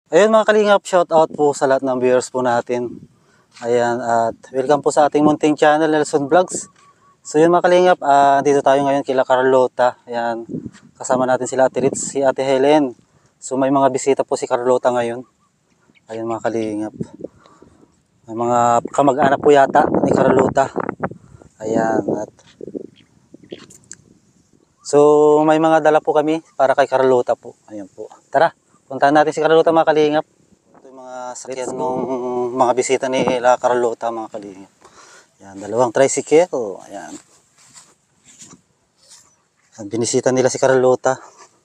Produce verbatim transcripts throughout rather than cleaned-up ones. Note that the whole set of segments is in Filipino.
Ayun mga kalingap, shout out po sa lahat ng viewers po natin. Ayan, at welcome po sa ating munting channel, Nelson Vlogs. So yun mga kalingap, uh, dito tayo ngayon kila Carlota. Ayan, kasama natin sila Ate Ritz, si Ate Helen. So may mga bisita po si Carlota ngayon. Ayan mga kalingap. May mga kamag-anak po yata ni Carlota. Ayan, at so may mga dala po kami para kay Carlota po. Ayan po. Tara, puntahan natin si Carlota mga kalingap. Ito yung mga sakyan ng mga bisita ni La Carlota mga kalingap. Ayan, dalawang tricycle. Ayan. Binisita nila si Carlota.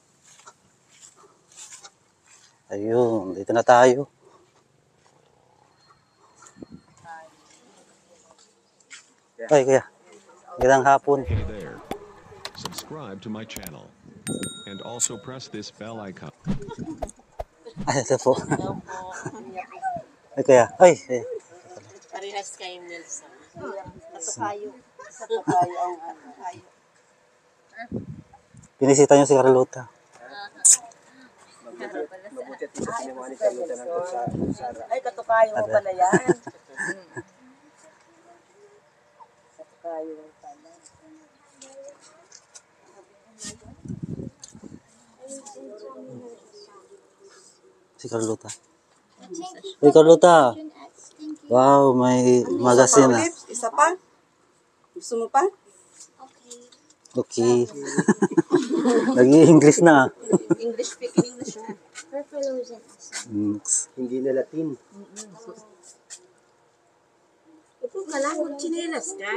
Ayun, dito na tayo. Ay, kuya. Magandang hapon. Hey there. Subscribe to my channel. And also press this bell icon. Ay, ito po. Ay, kuya. Ay, ay. Parehas kayo, Nelson. Katukayo. Katukayo ang kayo. Binisita niyo si Carlota. Mabuti at hindi ginawa ni Carlota ng Sara. Ay, katukayo mo pala yan. Katukayo mo pala. Si Carlota. Hey Carlota. Wow, may magazine ah. Isa pa? Gusto mo pa? Okay. Nag-i-English na. English speaking English na. Mm. Hindi na Latin. Upo ka lang, magchinelas ka.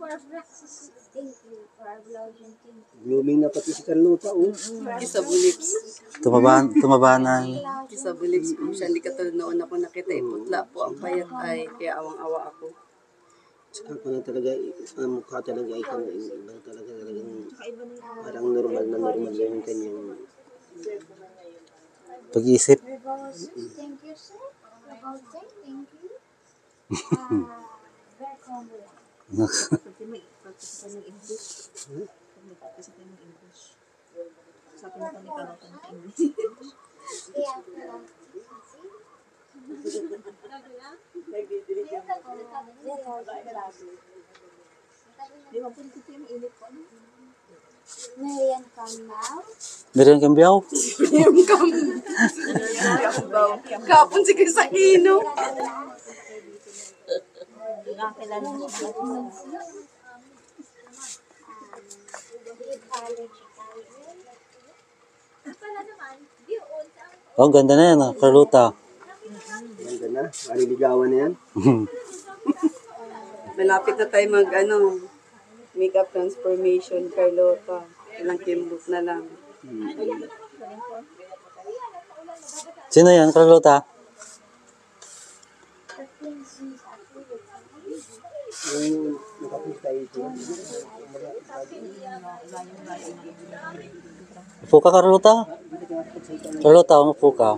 Blooming na pati si Carlota, oh. Kisabulips. Tumaba, tumaba na. Kisabulips po siya. Hindi katulad noon ako nakita. Iputla po ang payat ay. Kaya awang-awa ako. Saka pa na talaga, ang mukha talaga ay kang iba talaga talagang parang normal na normal yung kanyang Pag-iisip. Thank you, sir. Thank you. Uh, very comfortable. Yeah, Marian Kamau. Miriam Cambiao. Kapon si Crisakino. Oh, ang ganda na yan ah, Carlota. ganda na, maliligawan na yan. Malapit na tayo mag, ano, makeup transformation, Carlota. Ilang kimbuk na lang. Sino yan, Carlota? Yung nakapista ito, Upo ka, Carlota? Carlota, umupo ka.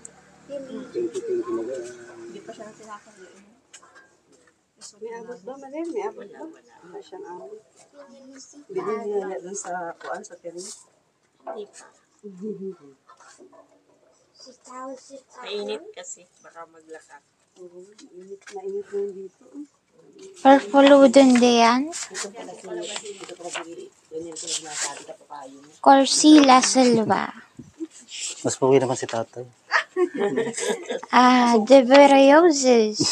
May abot ba, Marin? May abot ba? Wala siyang abot. Bilhin niya na dun sa kuan sa termis. Hindi pa. Si Tao, si Tao. Mainit kasi, baka maglakad. Oo, init na init na yun dito. Purple din yan. Corsila Silva. Mas pauwi naman si tatay. Ah, De Berrioses.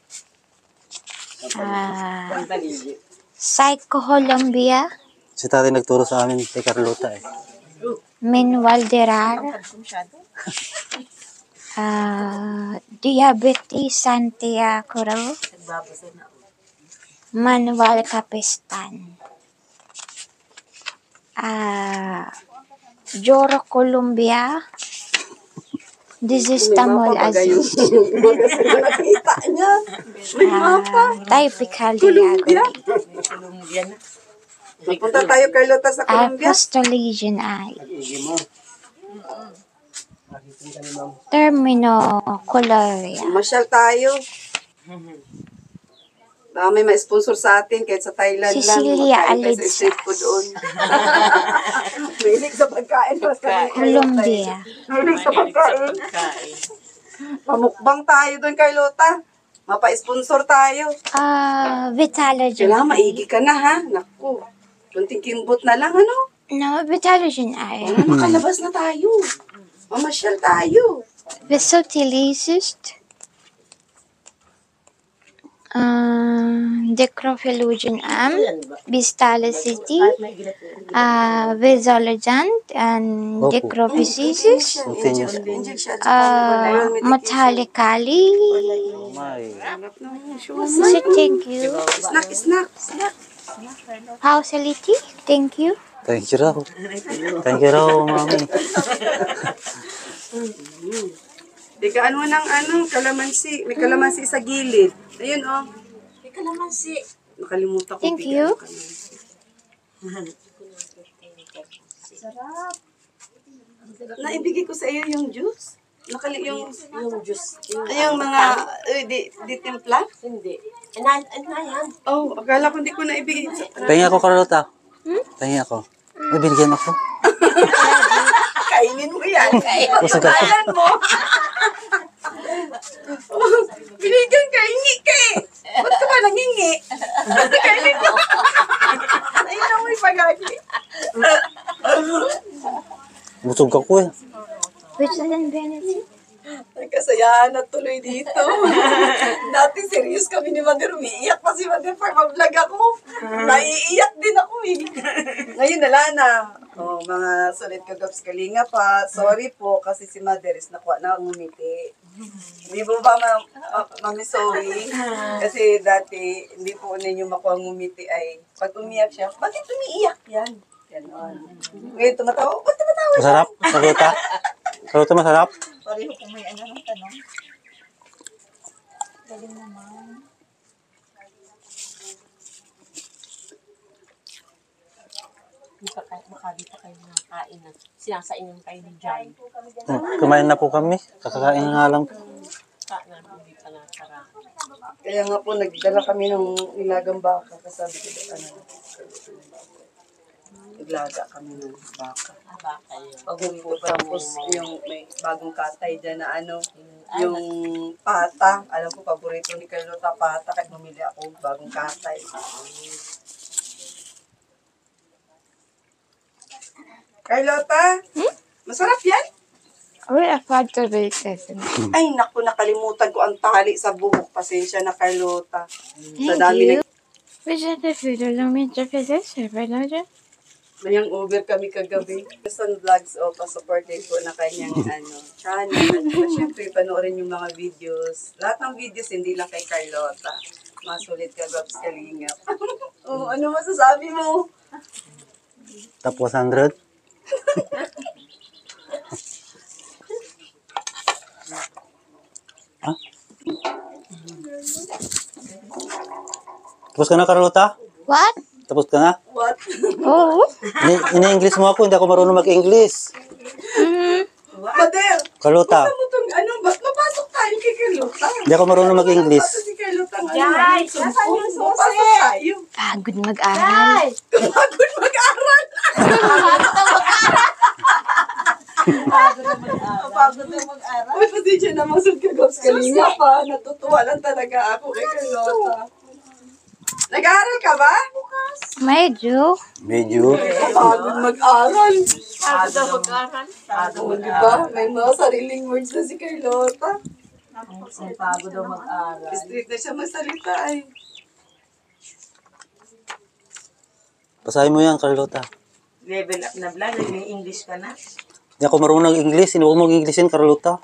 Ah, Psycho Colombia. Si tatay nagturo sa amin kay Carlota eh. Min Valderar. Ah, Diabetes Santiago. Manuel Capistan. Ah, Joro Colombia. Digistamol Aziz. Nakita niya. May mapa. Ah, typical Colombia. Columbia na. Punta tayo, Carlota, sa Colombia. Apostoligian I. Termino Coloria. Masyal tayo. Baka may ma-sponsor sa atin kahit sa Thailand lang. Cecilia Makain tayo sa Alidza. street food doon. Mahilig sa pagkain. Colombia. Mahilig sa Mahilig sa pagkain. pagkain. Pamukbang tayo doon kay Lota. Mapa-sponsor tayo. Uh, Vitalogen. Kailangan maigi ka na ha. Naku. Kunting kimbot na lang ano. No, Vitalogen Para iron. makalabas na tayo. Mamasyal tayo. Vesotilisis. Uh, Decrophylogen am. Bistalicity. Uh, Visologant and Opo. Decrophysis. Continuous po. Inject siya. Uh, Metallically. Oh my. So, thank you. Snack, snack, snack. Pausality. Thank you. Thank you raw. Thank you raw, mami. Teka, ano ng ano, kalamansi. May kalamansi sa gilid. Ayun, oh. May kalamansi. Nakalimutan ko. Thank bigyan you. ng kalamansi. Naibigay ko sa iyo yung juice. Nakali yung, Yung juice. Yung, yung mga, eh, di, di timpla? hindi. Ana, ana yan. Oh, akala ko hindi ko naibigay. Pahinga ako, Carlota. Pahinga ako. May binigyan ako. Kainin mo yan. Kasi ka. Kain mo. Binigyan ka, hingi ka eh. Ba't ka ba nanghingi? Kainin mo. Ayun na mo yung pagagi. Busog ako eh. Which is in benefit? Nagkasayahan na tuloy dito. Dati serious kami ni Mother. Umiiyak pa si Mother pag mag-vlog ako. Naiiyak din ako eh. Ngayon nala na. Oh, mga sulit kagaps kalinga pa. Sorry po kasi si Mother is nakuha na ngumiti. Hindi po ba, ma uh, Mami Zoe? Kasi dati, hindi po ninyo makuha ngumiti ay pag umiyak siya, bakit umiiyak yan? Ganon. Ngayon tumatawa, ba't tumatawa siya? Masarap? Carlota? Carlota, masarap? Pareho kung may ano ng tanong. Hindi pa kayo, baka di pa kayo nakakain na. Sinasaingan kayo ni John. Hmm, kumain na po kami. Kakakain na nga lang. Ka na, hindi pa nakara. Kaya nga po, nagdala kami ng nilagang baka. Kasabi ko, ano, naglaga kami ng baka. Aba kayo. Pag po, tapos yung may bagong katay dyan na ano, yung pata. Alam ko, paborito ni Carlota pata. Kahit mamili ako, bagong katay. Carlota, masarap yan? We're a part of it, isn't it? Ay, naku, nakalimutan ko ang tali sa buhok. Pasensya na, Carlota. Sa Thank dami you. Which is the food along with the physician, Vitalogen? Mayang over kami kagabi. Sun Vlogs o pa-supportin ko na kanyang ano, channel. At syempre, panoorin yung mga videos. Lahat ng videos, hindi lang kay Carlota. Masulit ka, Gabs Kalingap. Oh, ano masasabi mo? Top one hundred. Ha? Tapos ka na, Carlota? What? Tapos ka na? What? Oh. Ini- Ina-English mo ako, hindi ako marunong mag-English. Mader, Carlota, ano itong, ano, ba't mapasok tayo kay Carlota? hindi ako marunong mag-English. Pasok si Carlota ng ano, Guys, sumpong. nasaan yung susi? Mapasok tayo. Pagod mag-aral. Pagod mag-aral. Pagod na mag-aral. Uy, pasensya na masud ka, Gabs Kalingap pa. Natutuwa lang talaga ako kay Carlota. Nag-aaral ka ba? Medyo. Medyo. Pagod mag-aral. Pagod na mag-aral. Oo, di ba? May mga sariling words na si Carlota. Pagod na mag-aral. Street na siya magsalita ay. Basahin mo yan, Carlota. Level up na vlog, may English ka na. Hindi ako marunong mag-English. Hindi ako mag-Englishin, Carlota.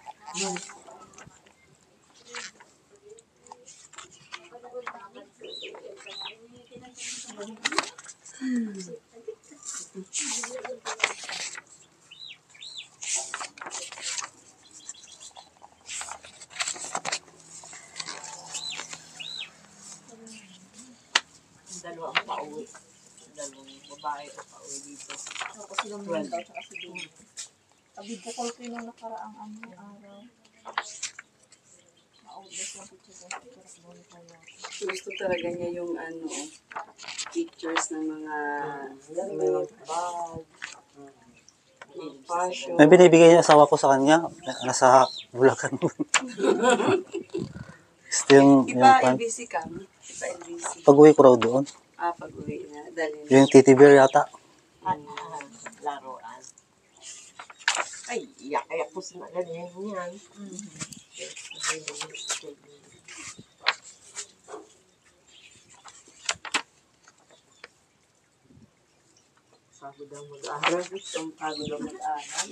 Dalawang pauwi. Dalawang babae o pauwi dito. Gusto talaga niya yung ano, pictures ng mga mga bag, Passion. May binibigay yung asawa ko sa kanya. Nasa Bulacan. Gusto yung, yung Iba pan. L B C ka? Iba L B C. Pag-uwi ko raw doon. Ah, pag-uwi na. Dali na. Yung titty bear yata. At ah, laruan. Ay, iyak-iyak po sa ganyan yan. Pagod ang mag-aaral. Ang pagod ang mag-aaral.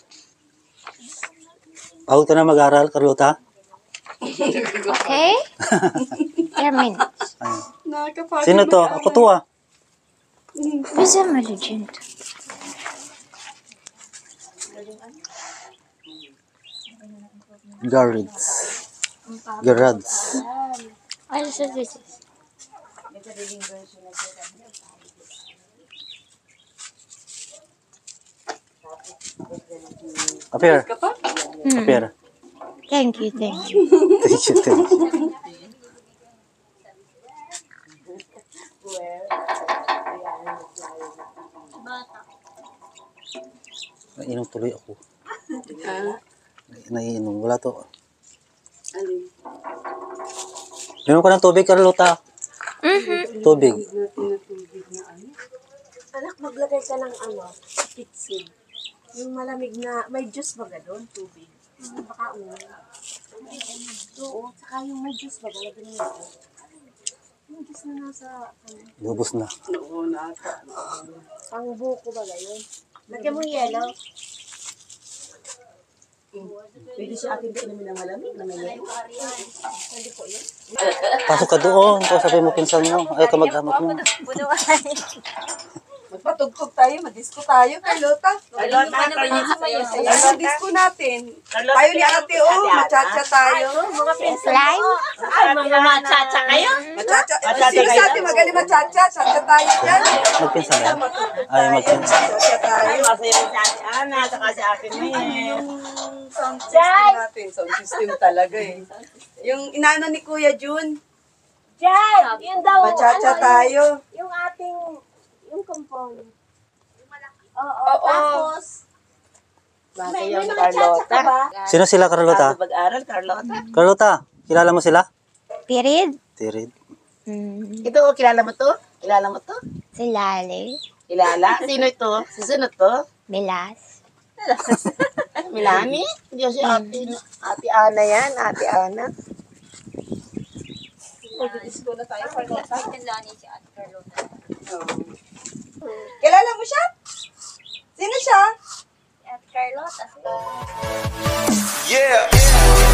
Pagod ka na mag-aral, Carlota? Okay? Ten minutes. Nakakapagod Sino to? mag-aaral. Ako to ah. Who's a legend? Garrets. Garrads. What is this? Appear. Ka pa? Appear. Thank you, thank you. Thank you, thank you. Naiinom tuloy ako. Ah, Naiinom. Wala to. alin? Meron ka ng tubig, Carlota? Tubig. Anak, maglagay ka ng ano, kitsin. Yung malamig na, may juice ba doon, tubig? Hmm, baka uwi. Oo, tsaka yung may juice ba, lagyan mo ito. Yung juice na nasa, ano, Lubos na. Oo, nata. pang buko ba yun? Lagyan mo yellow. Pwede siya akin inumin ng malamig na may yelo. Pasok ka doon. Kausapin mo pinsan mo. Ay, kamag-anak mo. Magpatugtog tayo, madisko tayo, Carlota. Carlota, Carlota, Ayan ang disco natin. Tayo ni ate, oh, machacha tayo. Mga princess. Slime? Ay, mga machacha kayo? Machacha. Sino sa atin magaling machacha? Chacha tayo dyan. Magpinsan yan? Ay, magpinsan. Chacha tayo. Masaya rin sa ate Ana, saka si ate Mel. Sound system natin. Sound system talaga eh. Yung inano ni Kuya Jun, Diyan! Yun daw. machacha ano, tayo. Yung ating, yung compound. Oo, Oo. tapos, may, may yung mga chacha ka ba? Sino sila, Carlota? Pag-aral, Carlota. Carlota, kilala mo sila? Period? Tirid. Hmm. Ito, oh, kilala mo to? Kilala mo to? Si Lali. Kilala? Sino ito? Sino to? Milas. Milani? Hindi si ate. Ate Ana yan, ate Ana. Kilala mo siya? Sino siya? At Carlota. Yeah.